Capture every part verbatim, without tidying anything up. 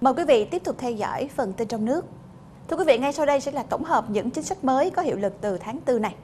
Mời quý vị tiếp tục theo dõi phần tin trong nước. Thưa quý vị, ngay sau đây sẽ là tổng hợp những chính sách mới có hiệu lực từ tháng tư này.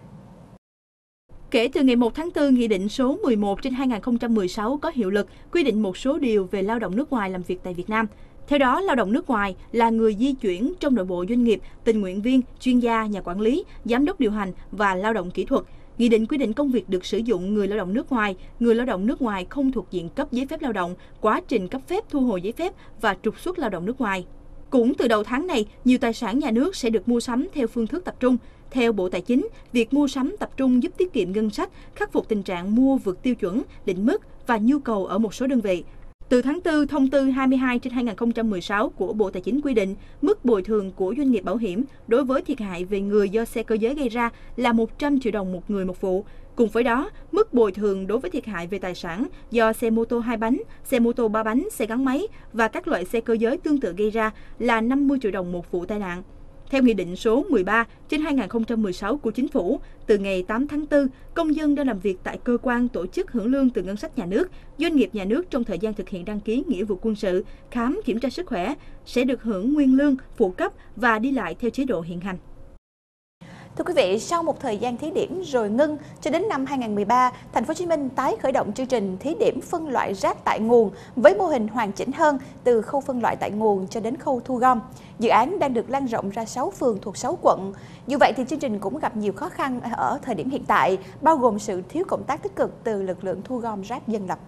Kể từ ngày một tháng tư, Nghị định số mười một trên hai nghìn không trăm mười sáu có hiệu lực, quy định một số điều về lao động nước ngoài làm việc tại Việt Nam. Theo đó, lao động nước ngoài là người di chuyển trong nội bộ doanh nghiệp, tình nguyện viên, chuyên gia, nhà quản lý, giám đốc điều hành và lao động kỹ thuật. Nghị định quy định công việc được sử dụng người lao động nước ngoài, người lao động nước ngoài không thuộc diện cấp giấy phép lao động, quá trình cấp phép thu hồi giấy phép và trục xuất lao động nước ngoài. Cũng từ đầu tháng này, nhiều tài sản nhà nước sẽ được mua sắm theo phương thức tập trung. Theo Bộ Tài chính, việc mua sắm tập trung giúp tiết kiệm ngân sách, khắc phục tình trạng mua vượt tiêu chuẩn, định mức và nhu cầu ở một số đơn vị. Từ tháng tư, thông tư hai mươi hai trên hai nghìn không trăm mười sáu của Bộ Tài chính quy định mức bồi thường của doanh nghiệp bảo hiểm đối với thiệt hại về người do xe cơ giới gây ra là một trăm triệu đồng một người một vụ. Cùng với đó, mức bồi thường đối với thiệt hại về tài sản do xe mô tô hai bánh, xe mô tô ba bánh, xe gắn máy và các loại xe cơ giới tương tự gây ra là năm mươi triệu đồng một vụ tai nạn. Theo Nghị định số mười ba trên hai nghìn không trăm mười sáu của Chính phủ, từ ngày tám tháng tư, công dân đang làm việc tại cơ quan tổ chức hưởng lương từ ngân sách nhà nước, doanh nghiệp nhà nước trong thời gian thực hiện đăng ký nghĩa vụ quân sự, khám kiểm tra sức khỏe sẽ được hưởng nguyên lương, phụ cấp và đi lại theo chế độ hiện hành. Thưa quý vị, sau một thời gian thí điểm rồi ngưng, cho đến năm hai nghìn không trăm mười ba, Thành phố Hồ Chí Minh tái khởi động chương trình thí điểm phân loại rác tại nguồn với mô hình hoàn chỉnh hơn từ khâu phân loại tại nguồn cho đến khâu thu gom. Dự án đang được lan rộng ra sáu phường thuộc sáu quận. Dù vậy thì chương trình cũng gặp nhiều khó khăn ở thời điểm hiện tại, bao gồm sự thiếu cộng tác tích cực từ lực lượng thu gom rác dân lập.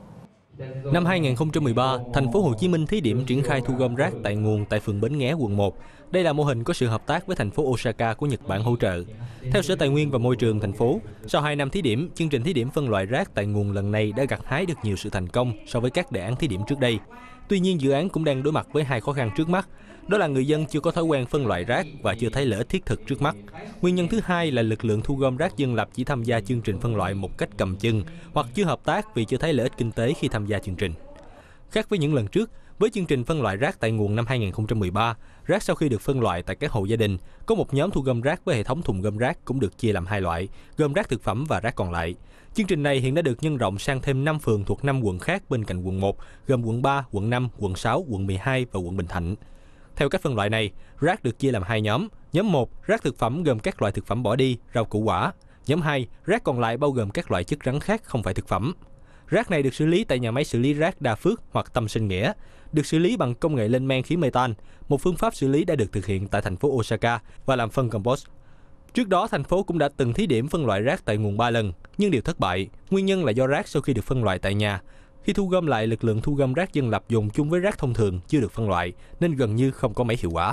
Năm hai nghìn không trăm mười ba, Thành phố Hồ Chí Minh thí điểm triển khai thu gom rác tại nguồn tại phường Bến Nghé, quận một. Đây là mô hình có sự hợp tác với thành phố Osaka của Nhật Bản hỗ trợ. Theo Sở Tài nguyên và Môi trường thành phố, sau hai năm thí điểm, chương trình thí điểm phân loại rác tại nguồn lần này đã gặt hái được nhiều sự thành công so với các đề án thí điểm trước đây. Tuy nhiên, dự án cũng đang đối mặt với hai khó khăn trước mắt. Đó là người dân chưa có thói quen phân loại rác và chưa thấy lợi ích thiết thực trước mắt. Nguyên nhân thứ hai là lực lượng thu gom rác dân lập chỉ tham gia chương trình phân loại một cách cầm chừng hoặc chưa hợp tác vì chưa thấy lợi ích kinh tế khi tham gia chương trình. Khác với những lần trước, với chương trình phân loại rác tại nguồn năm hai nghìn không trăm mười ba, rác sau khi được phân loại tại các hộ gia đình, có một nhóm thu gom rác với hệ thống thùng gom rác cũng được chia làm hai loại, gồm rác thực phẩm và rác còn lại. Chương trình này hiện đã được nhân rộng sang thêm năm phường thuộc năm quận khác bên cạnh quận một, gồm quận ba, quận năm, quận sáu, quận mười hai và quận Bình Thạnh. Theo cách phân loại này, rác được chia làm hai nhóm. Nhóm một, rác thực phẩm gồm các loại thực phẩm bỏ đi, rau củ quả. Nhóm hai, rác còn lại bao gồm các loại chất rắn khác không phải thực phẩm. Rác này được xử lý tại nhà máy xử lý rác Đa Phước hoặc Tâm Sinh Nghĩa, được xử lý bằng công nghệ lên men khí metan, một phương pháp xử lý đã được thực hiện tại thành phố Osaka và làm phân compost. Trước đó, thành phố cũng đã từng thí điểm phân loại rác tại nguồn ba lần, nhưng đều thất bại. Nguyên nhân là do rác sau khi được phân loại tại nhà, khi thu gom lại, lực lượng thu gom rác dân lập dùng chung với rác thông thường chưa được phân loại, nên gần như không có mấy hiệu quả.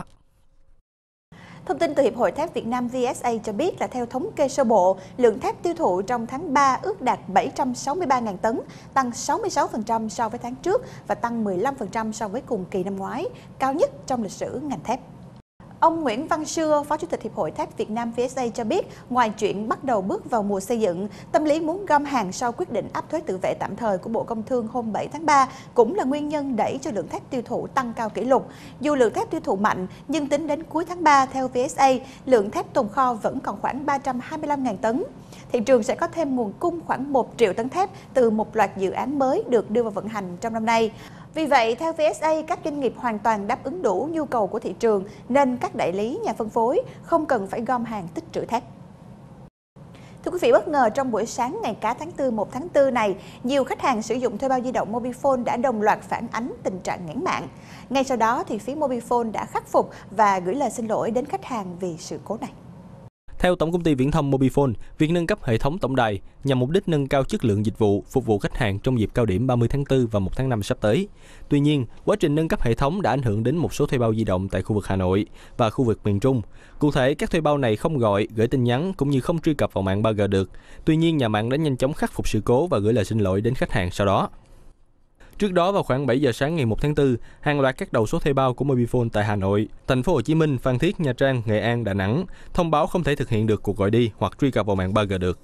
Thông tin từ Hiệp hội Thép Việt Nam vê ét a cho biết là theo thống kê sơ bộ, lượng thép tiêu thụ trong tháng ba ước đạt bảy trăm sáu mươi ba nghìn tấn, tăng sáu mươi sáu phần trăm so với tháng trước và tăng mười lăm phần trăm so với cùng kỳ năm ngoái, cao nhất trong lịch sử ngành thép. Ông Nguyễn Văn Sưa, Phó Chủ tịch Hiệp hội Thép Việt Nam vê ét a cho biết, ngoài chuyện bắt đầu bước vào mùa xây dựng, tâm lý muốn gom hàng sau quyết định áp thuế tự vệ tạm thời của Bộ Công Thương hôm bảy tháng ba cũng là nguyên nhân đẩy cho lượng thép tiêu thụ tăng cao kỷ lục. Dù lượng thép tiêu thụ mạnh, nhưng tính đến cuối tháng ba, theo vê ét a, lượng thép tồn kho vẫn còn khoảng ba trăm hai mươi lăm nghìn tấn. Thị trường sẽ có thêm nguồn cung khoảng một triệu tấn thép từ một loạt dự án mới được đưa vào vận hành trong năm nay. Vì vậy, theo vê ét a, các doanh nghiệp hoàn toàn đáp ứng đủ nhu cầu của thị trường, nên các đại lý, nhà phân phối không cần phải gom hàng tích trữ thép. Thưa quý vị, bất ngờ trong buổi sáng ngày cá tháng tư, một tháng tư này, nhiều khách hàng sử dụng thuê bao di động Mobifone đã đồng loạt phản ánh tình trạng nghẽn mạng. Ngay sau đó, thì phía Mobifone đã khắc phục và gửi lời xin lỗi đến khách hàng vì sự cố này. Theo Tổng công ty Viễn thông Mobifone, việc nâng cấp hệ thống tổng đài nhằm mục đích nâng cao chất lượng dịch vụ phục vụ khách hàng trong dịp cao điểm ba mươi tháng tư và một tháng năm sắp tới. Tuy nhiên, quá trình nâng cấp hệ thống đã ảnh hưởng đến một số thuê bao di động tại khu vực Hà Nội và khu vực miền Trung. Cụ thể, các thuê bao này không gọi, gửi tin nhắn cũng như không truy cập vào mạng ba G được. Tuy nhiên, nhà mạng đã nhanh chóng khắc phục sự cố và gửi lời xin lỗi đến khách hàng sau đó. Trước đó, vào khoảng bảy giờ sáng ngày một tháng tư, hàng loạt các đầu số thuê bao của Mobifone tại Hà Nội, Thành phố Hồ Chí Minh, Phan Thiết, Nha Trang, Nghệ An, Đà Nẵng thông báo không thể thực hiện được cuộc gọi đi hoặc truy cập vào mạng ba G được.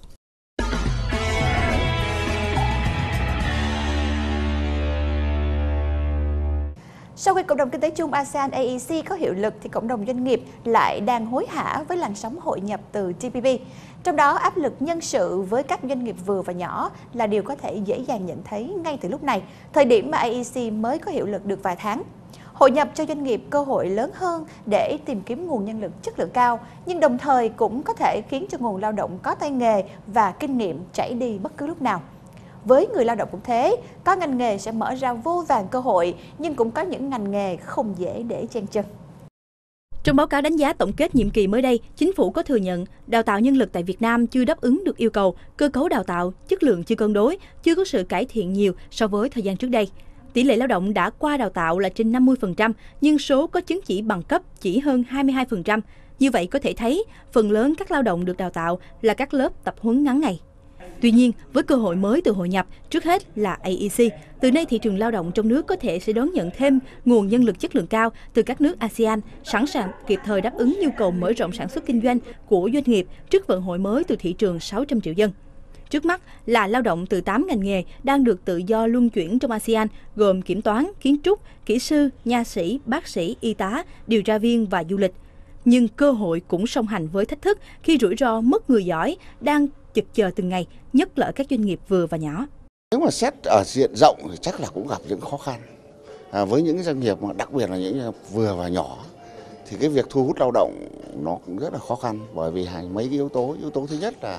Sau khi Cộng đồng Kinh tế chung a sê an a e xê có hiệu lực thì cộng đồng doanh nghiệp lại đang hối hả với làn sóng hội nhập từ tê pê pê. Trong đó, áp lực nhân sự với các doanh nghiệp vừa và nhỏ là điều có thể dễ dàng nhận thấy ngay từ lúc này, thời điểm mà a e xê mới có hiệu lực được vài tháng. Hội nhập cho doanh nghiệp cơ hội lớn hơn để tìm kiếm nguồn nhân lực chất lượng cao, nhưng đồng thời cũng có thể khiến cho nguồn lao động có tay nghề và kinh nghiệm chảy đi bất cứ lúc nào. Với người lao động cũng thế, có ngành nghề sẽ mở ra vô vàn cơ hội, nhưng cũng có những ngành nghề không dễ để chen chân. Trong báo cáo đánh giá tổng kết nhiệm kỳ mới đây, Chính phủ có thừa nhận đào tạo nhân lực tại Việt Nam chưa đáp ứng được yêu cầu, cơ cấu đào tạo, chất lượng chưa cân đối, chưa có sự cải thiện nhiều so với thời gian trước đây. Tỷ lệ lao động đã qua đào tạo là trên năm mươi phần trăm, nhưng số có chứng chỉ bằng cấp chỉ hơn hai mươi hai phần trăm. Như vậy có thể thấy, phần lớn các lao động được đào tạo là các lớp tập huấn ngắn ngày. Tuy nhiên, với cơ hội mới từ hội nhập, trước hết là a e xê, từ nay thị trường lao động trong nước có thể sẽ đón nhận thêm nguồn nhân lực chất lượng cao từ các nước a sê an, sẵn sàng kịp thời đáp ứng nhu cầu mở rộng sản xuất kinh doanh của doanh nghiệp trước vận hội mới từ thị trường sáu trăm triệu dân. Trước mắt là lao động từ tám ngành nghề đang được tự do luân chuyển trong a sê an, gồm kiểm toán, kiến trúc, kỹ sư, nha sĩ, bác sĩ, y tá, điều tra viên và du lịch. Nhưng cơ hội cũng song hành với thách thức khi rủi ro mất người giỏi đang chực chờ từng ngày, nhất là ở các doanh nghiệp vừa và nhỏ. Nếu mà xét ở diện rộng thì chắc là cũng gặp những khó khăn. À, với những doanh nghiệp mà đặc biệt là những doanh nghiệp vừa và nhỏ thì cái việc thu hút lao động nó cũng rất là khó khăn, bởi vì mấy cái yếu tố. Yếu tố thứ nhất là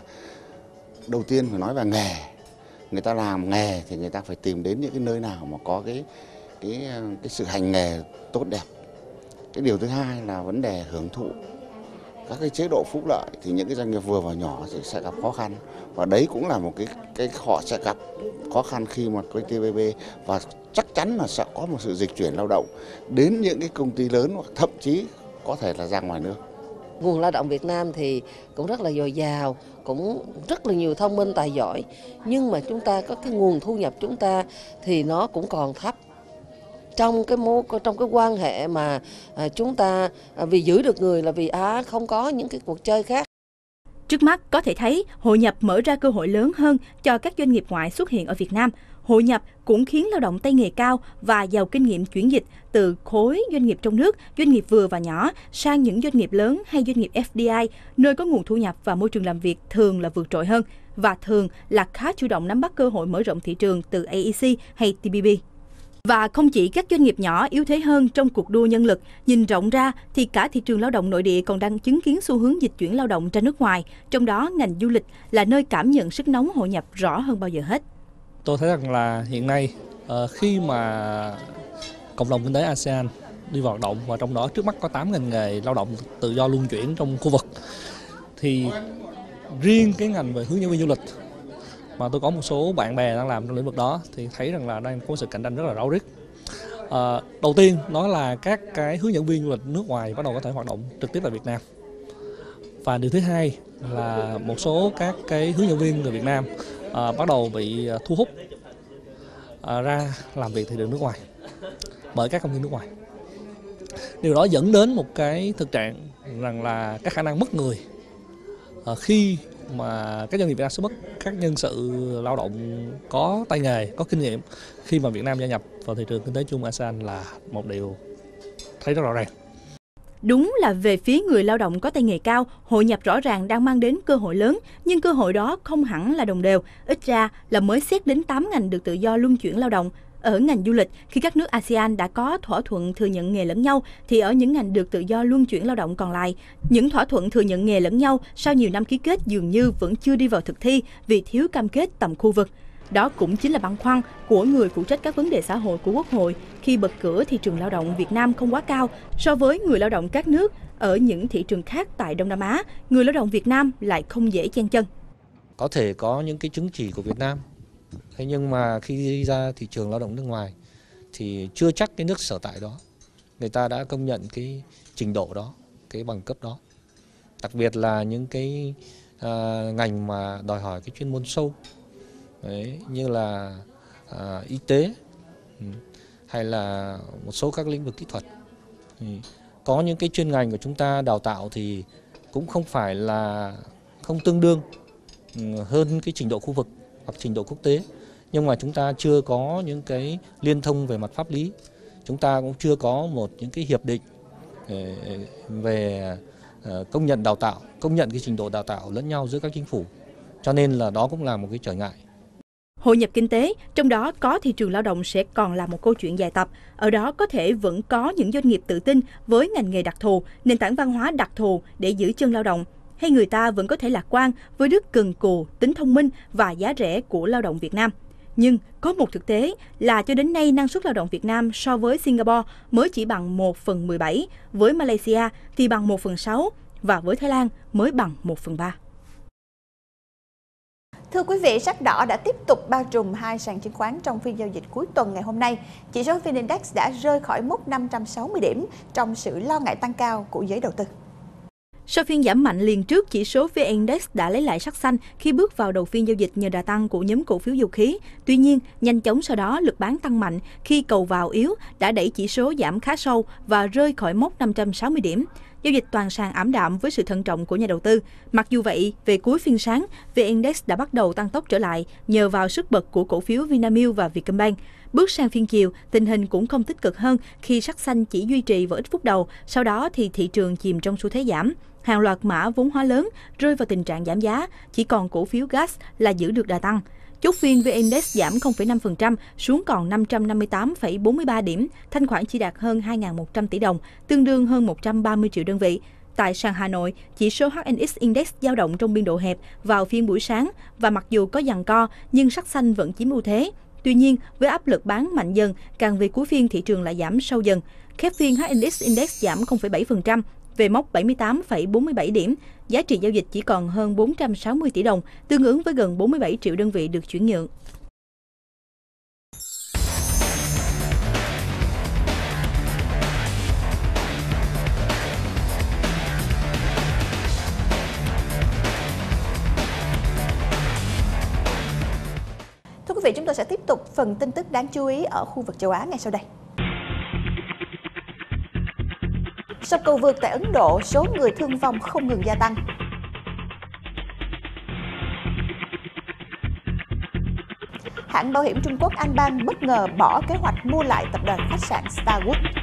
đầu tiên phải nói về nghề. Người ta làm nghề thì người ta phải tìm đến những cái nơi nào mà có cái cái cái sự hành nghề tốt đẹp. Cái điều thứ hai là vấn đề hưởng thụ các cái chế độ phúc lợi thì những cái doanh nghiệp vừa và nhỏ sẽ gặp khó khăn, và đấy cũng là một cái cái họ sẽ gặp khó khăn khi mà cái tê pê pê, và chắc chắn là sẽ có một sự dịch chuyển lao động đến những cái công ty lớn hoặc thậm chí có thể là ra ngoài nước. Nguồn lao động Việt Nam thì cũng rất là dồi dào, cũng rất là nhiều thông minh tài giỏi, nhưng mà chúng ta có cái nguồn thu nhập chúng ta thì nó cũng còn thấp. Trong cái mối trong cái quan hệ mà à, chúng ta à, vì giữ được người là vì à, không có những cái cuộc chơi khác. Trước mắt có thể thấy hội nhập mở ra cơ hội lớn hơn cho các doanh nghiệp ngoại xuất hiện ở Việt Nam. Hội nhập cũng khiến lao động tay nghề cao và giàu kinh nghiệm chuyển dịch từ khối doanh nghiệp trong nước, doanh nghiệp vừa và nhỏ sang những doanh nghiệp lớn hay doanh nghiệp ép đê i, nơi có nguồn thu nhập và môi trường làm việc thường là vượt trội hơn và thường là khá chủ động nắm bắt cơ hội mở rộng thị trường từ a e xê hay tê pê pê. Và không chỉ các doanh nghiệp nhỏ yếu thế hơn trong cuộc đua nhân lực, nhìn rộng ra thì cả thị trường lao động nội địa còn đang chứng kiến xu hướng dịch chuyển lao động ra nước ngoài, trong đó ngành du lịch là nơi cảm nhận sức nóng hội nhập rõ hơn bao giờ hết. Tôi thấy rằng là hiện nay khi mà cộng đồng kinh tế a sê an đi vào hoạt động và trong đó trước mắt có tám ngành nghề lao động tự do luân chuyển trong khu vực, thì riêng cái ngành về hướng dẫn viên du lịch mà tôi có một số bạn bè đang làm trong lĩnh vực đó thì thấy rằng là đang có sự cạnh tranh rất là ráo riết. À, đầu tiên đó là các cái hướng dẫn viên du lịch nước ngoài bắt đầu có thể hoạt động trực tiếp tại Việt Nam. Và điều thứ hai là một số các cái hướng dẫn viên người Việt Nam à, bắt đầu bị thu hút à, ra làm việc thị trường nước ngoài bởi các công ty nước ngoài. Điều đó dẫn đến một cái thực trạng rằng là các khả năng mất người à, khi mà các doanh nghiệp Việt Nam sẽ mất các nhân sự lao động có tay nghề, có kinh nghiệm khi mà Việt Nam gia nhập vào thị trường kinh tế chung a sê an là một điều thấy rất rõ ràng. Đúng là về phía người lao động có tay nghề cao, hội nhập rõ ràng đang mang đến cơ hội lớn, nhưng cơ hội đó không hẳn là đồng đều, ít ra là mới xét đến tám ngành được tự do luân chuyển lao động. Ở ngành du lịch, khi các nước a sê an đã có thỏa thuận thừa nhận nghề lẫn nhau, thì ở những ngành được tự do luân chuyển lao động còn lại, những thỏa thuận thừa nhận nghề lẫn nhau sau nhiều năm ký kết dường như vẫn chưa đi vào thực thi vì thiếu cam kết tầm khu vực. Đó cũng chính là băn khoăn của người phụ trách các vấn đề xã hội của Quốc hội khi bật cửa thị trường lao động Việt Nam không quá cao so với người lao động các nước ở những thị trường khác tại Đông Nam Á. Người lao động Việt Nam lại không dễ chen chân. Có thể có những cái chứng chỉ của Việt Nam, thế nhưng mà khi đi ra thị trường lao động nước ngoài thì chưa chắc cái nước sở tại đó người ta đã công nhận cái trình độ đó, cái bằng cấp đó. Đặc biệt là những cái uh, ngành mà đòi hỏi cái chuyên môn sâu. Đấy, như là à, y tế hay là một số các lĩnh vực kỹ thuật. Có những cái chuyên ngành của chúng ta đào tạo thì cũng không phải là không tương đương hơn cái trình độ khu vực hoặc trình độ quốc tế, nhưng mà chúng ta chưa có những cái liên thông về mặt pháp lý, chúng ta cũng chưa có một những cái hiệp định về công nhận đào tạo, công nhận cái trình độ đào tạo lẫn nhau giữa các chính phủ, cho nên là đó cũng là một cái trở ngại. Hội nhập kinh tế, trong đó có thị trường lao động sẽ còn là một câu chuyện dài tập. Ở đó có thể vẫn có những doanh nghiệp tự tin với ngành nghề đặc thù, nền tảng văn hóa đặc thù để giữ chân lao động. Hay người ta vẫn có thể lạc quan với đức cần cù, tính thông minh và giá rẻ của lao động Việt Nam. Nhưng có một thực tế là cho đến nay năng suất lao động Việt Nam so với Singapore mới chỉ bằng một phần mười bảy, với Malaysia thì bằng một phần sáu và với Thái Lan mới bằng một phần ba. Thưa quý vị, sắc đỏ đã tiếp tục bao trùm hai sàn chứng khoán trong phiên giao dịch cuối tuần ngày hôm nay. Chỉ số vê en Index đã rơi khỏi mốc năm trăm sáu mươi điểm trong sự lo ngại tăng cao của giới đầu tư. Sau phiên giảm mạnh liền trước, chỉ số vê en Index đã lấy lại sắc xanh khi bước vào đầu phiên giao dịch nhờ đà tăng của nhóm cổ phiếu dầu khí. Tuy nhiên, nhanh chóng sau đó lực bán tăng mạnh khi cầu vào yếu đã đẩy chỉ số giảm khá sâu và rơi khỏi mốc năm trăm sáu mươi điểm. Giao dịch toàn sàn ảm đạm với sự thận trọng của nhà đầu tư. Mặc dù vậy, về cuối phiên sáng, vê en Index đã bắt đầu tăng tốc trở lại nhờ vào sức bật của cổ phiếu Vinamilk và Vietcombank. Bước sang phiên chiều, tình hình cũng không tích cực hơn khi sắc xanh chỉ duy trì vào ít phút đầu, sau đó thì thị trường chìm trong xu thế giảm. Hàng loạt mã vốn hóa lớn rơi vào tình trạng giảm giá, chỉ còn cổ phiếu gas là giữ được đà tăng. Chốt phiên vê en Index giảm không phẩy năm phần trăm xuống còn năm trăm năm mươi tám phẩy bốn mươi ba điểm, thanh khoản chỉ đạt hơn hai nghìn một trăm tỷ đồng, tương đương hơn một trăm ba mươi triệu đơn vị. Tại sàn Hà Nội, chỉ số hát en ích Index dao động trong biên độ hẹp vào phiên buổi sáng và mặc dù có giằng co nhưng sắc xanh vẫn chiếm ưu thế. Tuy nhiên, với áp lực bán mạnh dần, càng về cuối phiên thị trường lại giảm sâu dần. Khép phiên hát en ích Index giảm không phẩy bảy phần trăm về mốc bảy mươi tám phẩy bốn mươi bảy điểm. Giá trị giao dịch chỉ còn hơn bốn trăm sáu mươi tỷ đồng, tương ứng với gần bốn mươi bảy triệu đơn vị được chuyển nhượng. Thưa quý vị, chúng tôi sẽ tiếp tục phần tin tức đáng chú ý ở khu vực châu Á ngay sau đây. Sập cầu vượt tại Ấn Độ, số người thương vong không ngừng gia tăng. Hãng bảo hiểm Trung Quốc An Bang bất ngờ bỏ kế hoạch mua lại tập đoàn khách sạn Starwood.